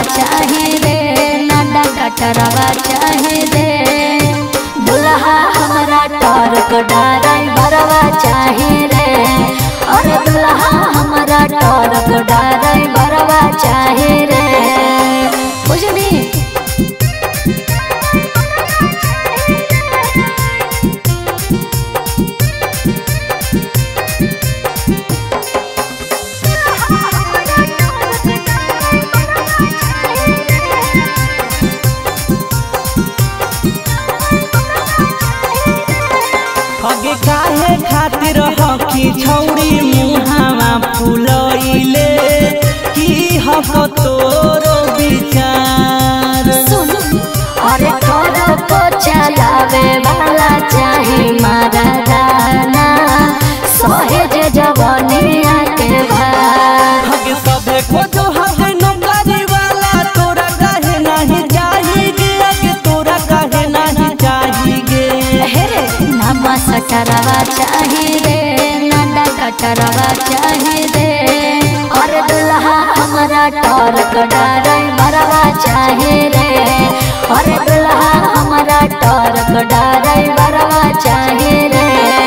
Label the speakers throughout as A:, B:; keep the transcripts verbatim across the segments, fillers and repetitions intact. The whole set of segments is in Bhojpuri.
A: चाहे रे ना डकटरवा चाहे रे दुल्हा हमारा टॉर्क ड्राइवरवा चाहे रे और दुल्हा हमारा टॉर्क ड्राइवरवा चाहे रे बुझली।
B: आगे काहे खातिर हकी छौड़ी मुहावा फुलइले की हक तोरो विचार
A: सुन अरे तोरो को चलावे वाला चाहे मारा गाना सहेज जवानिया के भार
B: आगे सबे को जो हके नौकरी वाला तोरा काहे नहीं चाहिए आगे तोरा काहे नहीं चाहिए
A: हेरे ना सटरवा चाहे रे ना डकटरवा चाहे रे और दुल्हा हमारा टॉर्क ड्राइवरवा चाहे रे और दुल्हा हमारा टॉर्क ड्राइवरवा चाहे रे।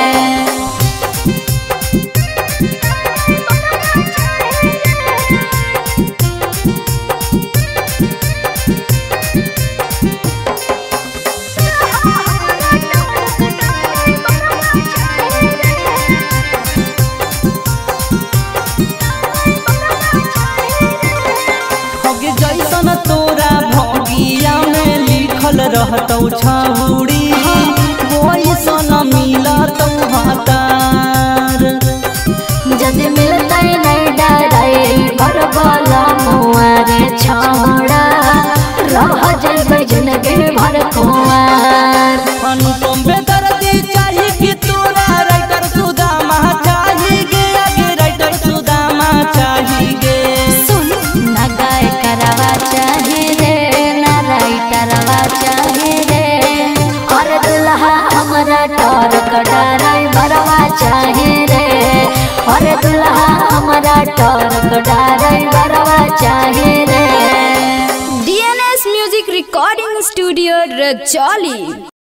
B: जैसन तोरा भगिया में लिखल रहतौ छौड़ी वैसन मिलतौ हतार
A: जदि मिलतै नहीं ड्राइवर वाला मुआरे छौड़ा रह जइबै जिंदगी भर कुंवार।
B: अनुपम बेदर्दी चाही कि तोरा राइटर सुदामा चाही गे आगे राइटर सुदामा चाही गे
A: सुन ना गायकरवा चाहे रे ना राइटरवा चाहे रे और दुल्हा हमारा टॉर्क ड्राइवरवा चाहे रे और दुल्हा हमारा टॉर्क ड्राइवरवा चाहे रे।
C: D N S music recording studio Rajauli.